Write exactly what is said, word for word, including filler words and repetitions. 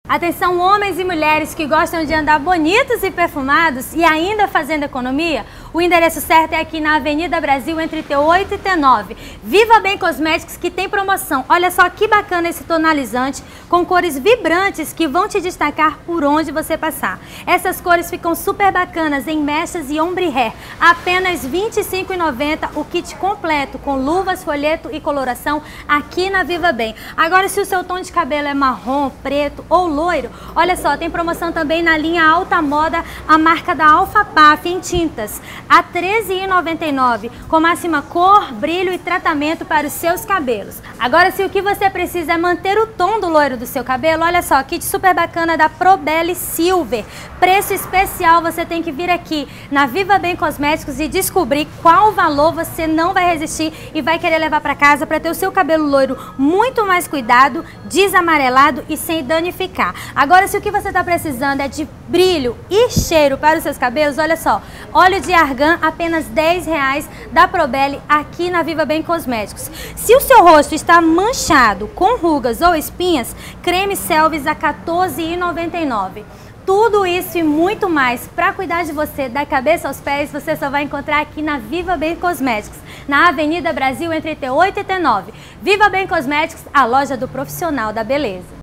Atenção, homens e mulheres que gostam de andar bonitos e perfumados e ainda fazendo economia, o endereço certo é aqui na Avenida Brasil, entre T oito e T nove. Viva Bem Cosméticos, que tem promoção. Olha só que bacana esse tonalizante com cores vibrantes que vão te destacar por onde você passar. Essas cores ficam super bacanas em mechas e ombre hair. Apenas vinte e cinco reais e noventa centavos o kit completo com luvas, folheto e coloração aqui na Viva Bem. Agora, se o seu tom de cabelo é marrom, preto ou loiro, olha só, tem promoção também na linha Alta Moda, a marca da Alfa Paf em tintas, a treze reais e noventa e nove centavos, com máxima cor, brilho e tratamento para os seus cabelos. Agora, se o que você precisa é manter o tom do loiro do seu cabelo, olha só, kit super bacana da Probelli Silver. Preço especial, você tem que vir aqui na Viva Bem Cosméticos e descobrir qual valor você não vai resistir e vai querer levar para casa para ter o seu cabelo loiro muito mais cuidado, desamarelado e sem danificar. Agora, se o que você está precisando é de brilho e cheiro para os seus cabelos, olha só, óleo de argan, apenas dez reais da Probelli aqui na Viva Bem Cosméticos. Se o seu rosto está manchado com rugas ou espinhas, creme Selvis a quatorze reais e noventa e nove centavos. Tudo isso e muito mais para cuidar de você da cabeça aos pés, você só vai encontrar aqui na Viva Bem Cosméticos, na Avenida Brasil, entre T oito e T nove. Viva Bem Cosméticos, a loja do profissional da beleza.